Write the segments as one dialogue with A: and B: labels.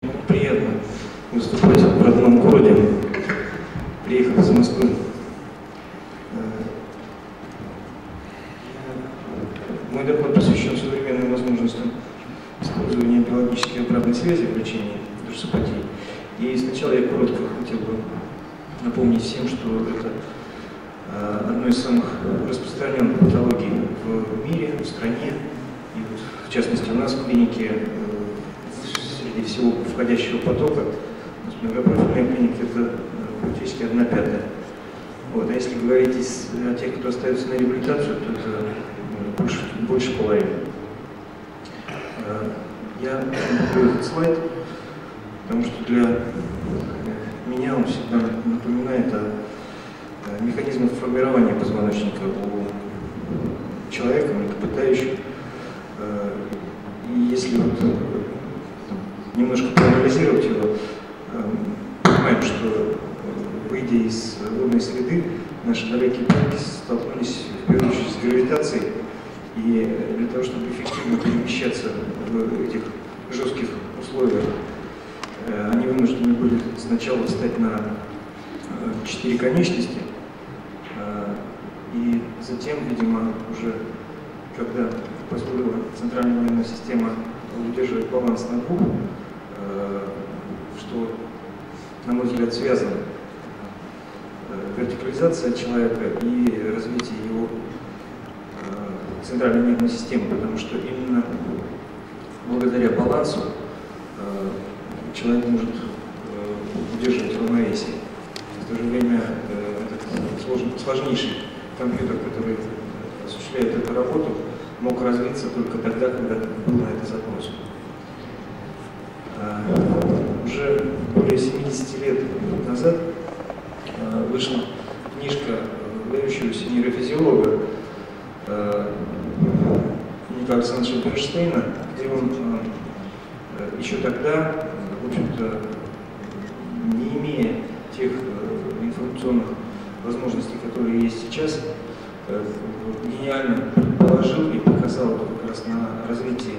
A: Приятно выступать в родном городе. Приехал из Москвы. Мой доклад посвящен современным возможностям использования биологической обратной связи в лечении душесопатии. И сначала я коротко хотел бы напомнить всем, что это одно из самых распространенных патологий в мире, в стране. И вот, в частности, у нас в клинике среди всего входящего потока, многопрофильная клиника, это практически 1/5. Вот. А если говорить о тех, кто остается на реабилитацию, то это больше половины. Я люблю этот слайд, потому что для меня он всегда напоминает о механизмах формирования позвоночника у человека, млекопитающего. И если вот немножко проанализировать его, понимаем, что, выйдя из водной среды, наши далекие предки столкнулись в первую очередь с гравитацией, и для того, чтобы эффективно перемещаться в этих жестких условиях, они вынуждены были сначала встать на 4 конечности, и затем, видимо, уже когда позволила центральная нервная система удерживать баланс на двух, что, на мой взгляд, связано вертикализация человека и развитие его центральной нервной системы, потому что именно благодаря балансу человек может удерживать равновесие. В то же время этот сложнейший компьютер, который осуществляет эту работу, мог развиться только тогда, когда был на это запрос. Уже более 70 лет назад вышла книжка выдающегося нейрофизиолога Николая Александровича Бернштейна, где он еще тогда, в общем-то, не имея тех информационных возможностей, которые есть сейчас, гениально положил и показал это как раз на развитии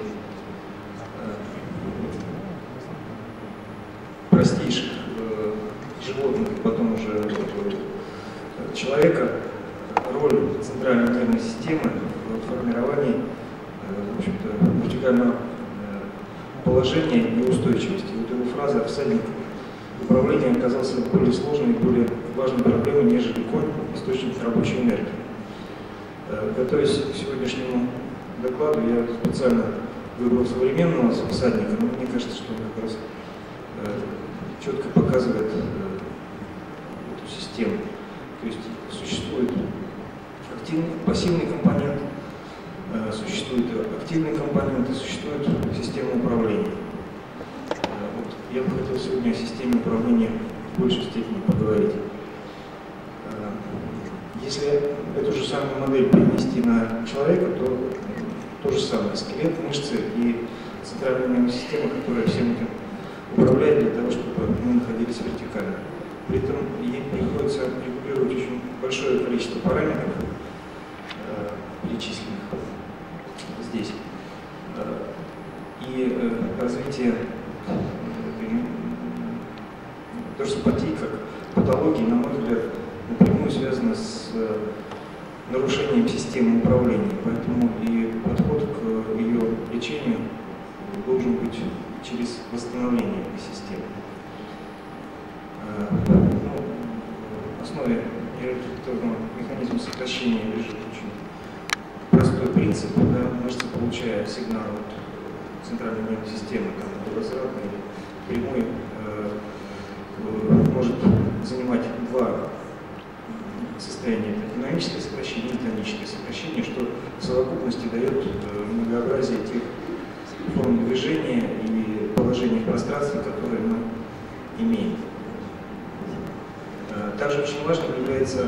A: простейших животных и потом уже человека, роль центральной нервной системы в формировании, в общем-то, вертикального положения и устойчивости. Вот его фраза «всадник управления» оказался более сложной и более важной проблемой, нежели конь, источник рабочей энергии. Готовясь к сегодняшнему докладу, я специально выбрал современного всадника, но мне кажется, что он как раз четко показывает эту систему. То есть существует пассивный компонент, существует активный компонент и существует система управления. Вот я бы хотел сегодня о системе управления в большей степени поговорить. Если эту же самую модель перенести на человека, то же самое: скелет, мышцы и центральная нервная система, которая всем этим управляет для того, чтобы мы находились вертикально. При этом ей приходится регулировать очень большое количество параметров, перечисленных здесь. И развитие душесопатии как патологии, на мой взгляд, напрямую связано с нарушением системы управления. Поэтому и подход к ее лечению должен быть через восстановление этой системы. В основе нейрорефлекторного механизма сокращения лежит очень простой принцип. Да, мышца, получая сигнал от центральной нервной системы, там, возвратный или прямой, может занимать два состояния: это динамическое сокращение и тоническое сокращение, что в совокупности дает многообразие тех форм движения и положений в пространстве, которые мы имеем. Также очень важным является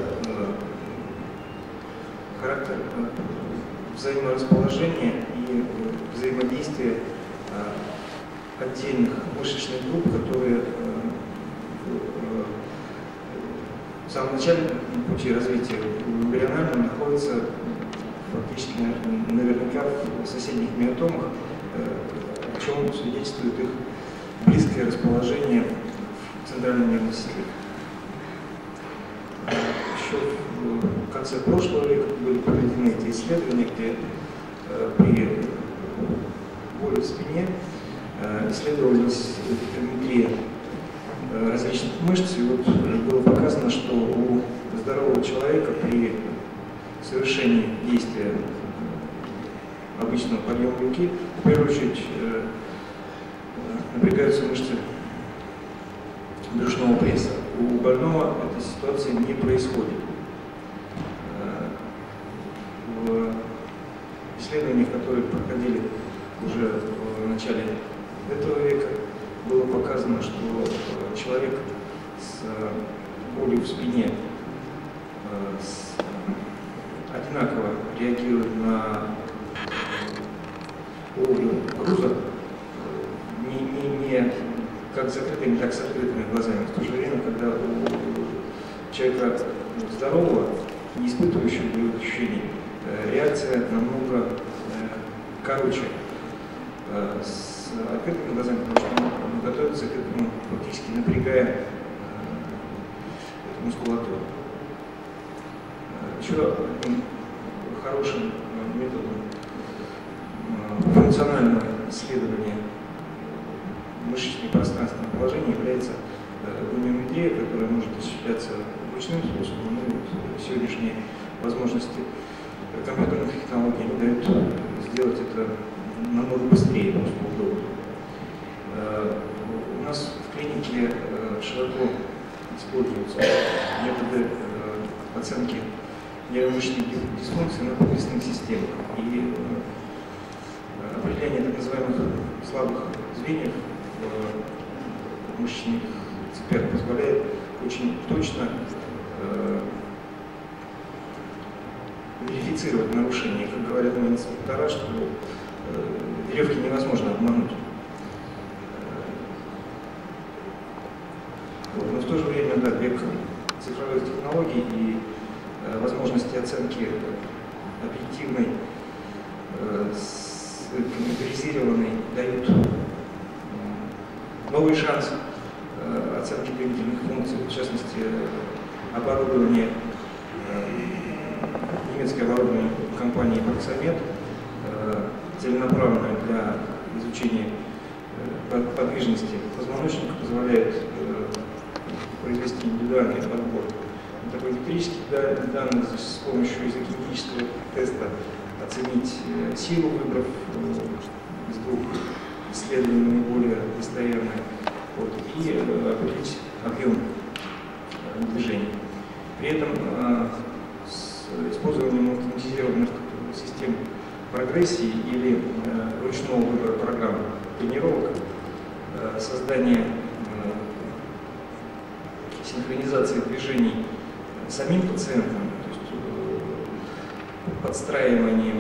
A: характер взаиморасположения и взаимодействия отдельных мышечных групп, которые в самом начальном пути развития эмбриональном находятся фактически наверняка в соседних миотомах, о чем свидетельствует их близкое расположение в центральной нервной системе. Еще в конце прошлого века были проведены эти исследования, где при боли в спине исследовались гипертометрия различных мышц, и вот было показано, что у здорового человека при совершении действия обычного подъема руки в первую очередь напрягаются мышцы брюшного пресса. У больного этой ситуации не происходит. В исследованиях, которые проходили уже в начале этого века, было показано, что человек с болью в спине одинаково реагирует на уровень груза, не как с закрытыми, так и с открытыми глазами. В то же время, когда у человека здорового, не испытывающего болевых ощущений, реакция намного короче с открытыми глазами, потому что он готовится к этому, фактически напрягая эту мускулатуру. Еще одним хорошим методом функционального исследования мышечного пространственного положения является гомеометрия, которая может осуществляться ручным способом. Ну, вот сегодняшние возможности компьютерных технологий дают сделать это намного быстрее, просто удобно. У нас в клинике широко используются методы оценки нейромышечных дисфункций на подлестных системах. И определение так называемых слабых звеньев в мышечных цепях позволяет очень точно верифицировать нарушения. Как говорят мои инструктора, что веревки невозможно обмануть. Вот. Но в то же время, да, век цифровых технологий и возможности оценки объективной, компьютеризированной дают новый шанс оценки двигательных функций, в частности, оборудование, немецкое оборудование компании Proxamed, целенаправленное для изучения подвижности позвоночника, позволяет произвести индивидуальный подбор такой эмпирических данных с помощью изокинетического теста оценить силу выбрав из двух исследований наиболее достоверных, вот, и определить объем движения. При этом с использованием автоматизированных систем прогрессии или ручного выбора программ тренировок, создание синхронизации движений самим пациентом, то есть подстраиванием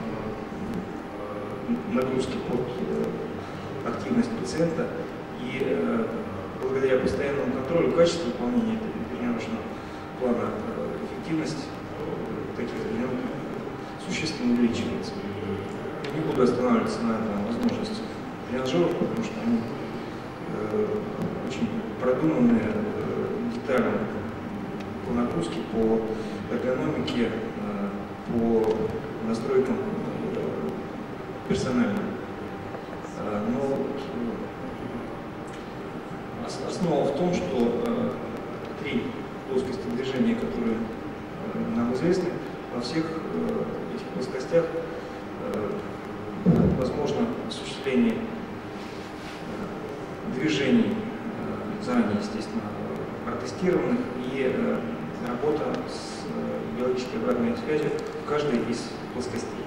A: нагрузки под активность пациента и благодаря постоянному контролю качества выполнения тренировочного плана эффективность таких тренировок существенно увеличивается. Не буду останавливаться на возможности тренажеров, потому что они очень продуманные, детально по нагрузке, по эргономике, по настройкам персональным. Но основа в том, что три плоскости движения, которые нам известны, во всех этих плоскостях возможно осуществление движений, заранее, естественно, протестированных, и работа с биологической обратной связью в каждой из плоскостей.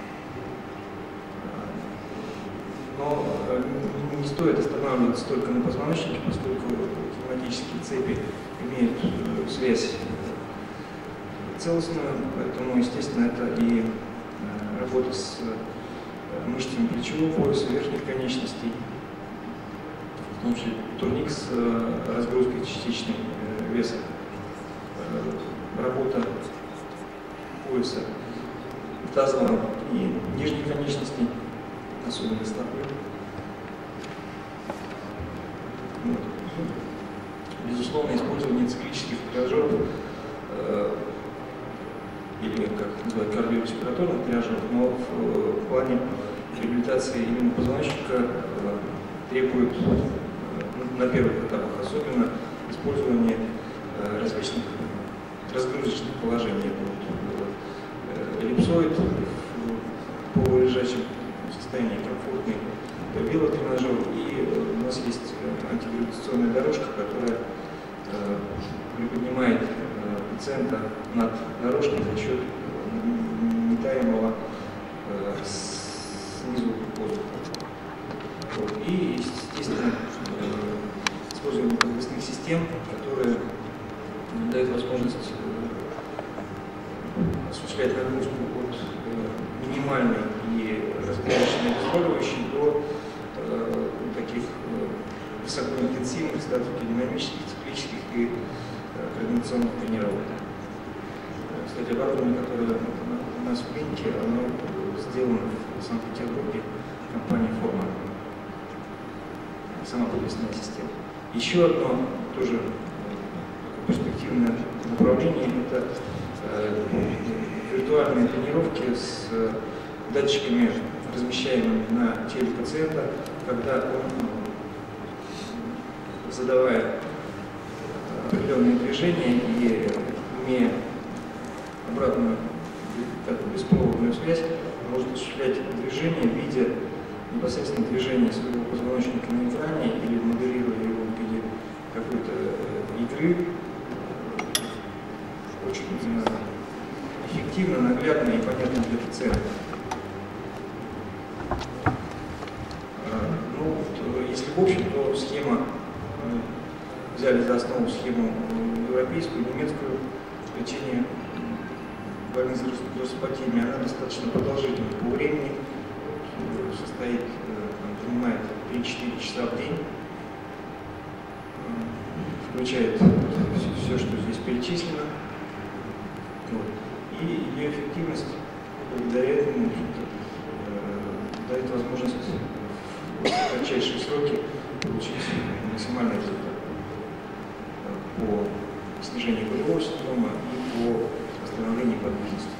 A: Но не стоит останавливаться только на позвоночнике, поскольку кинематические цепи имеют связь целостную, поэтому, естественно, это и работа с мышцами плечевого пояса, верхних конечностей, в том числе турник с разгрузкой частичной веса, работа пояса тазового и нижних конечностей, особенно стопы. Вот. Безусловно, использование циклических тренажеров или, как называют, кардиореспираторных тренажеров, но в плане реабилитации именно позвоночника требует на первых этапах особенно использование различных разгрузочных положений. Эллипсоид в полулежачем состоянии комфортный велотренажер, и у нас есть антигравитационная дорожка, которая приподнимает пациента над дорожкой за счет метаемого снизу воздуха. Вот. И, естественно, использование подвесных систем, которые дают возможность осуществлять нагрузку от минимальной и разгрузочной обезболивающей до таких высокоинтенсивных, статико-динамических, циклических и координационных тренировок. Кстати, оборудование, которое у нас в клинике, оно сделано в Санкт-Петербурге компанией Форма. Сама подвесная система. Еще одно тоже перспективное направление – это виртуальные тренировки с датчиками, размещаемыми на теле пациента, когда он, задавая определенные движения и имея обратную беспроводную связь, может осуществлять движение, видя непосредственно движение своего позвоночника на экране или моделируя его в виде какой-то игры. Очень эффективно, наглядно и понятно для пациента. Ну, если в общем, то схема, взяли за основу схему европейскую, немецкую, лечение больных с гидроспатиями, она достаточно продолжительна по времени, состоит, занимает 3-4 часа в день, включает все, что здесь перечислено. Вот. И ее эффективность благодаря этому дает возможность в кратчайшие сроки получить максимальный результат по снижению болевого синдрома и по восстановлению подвижности.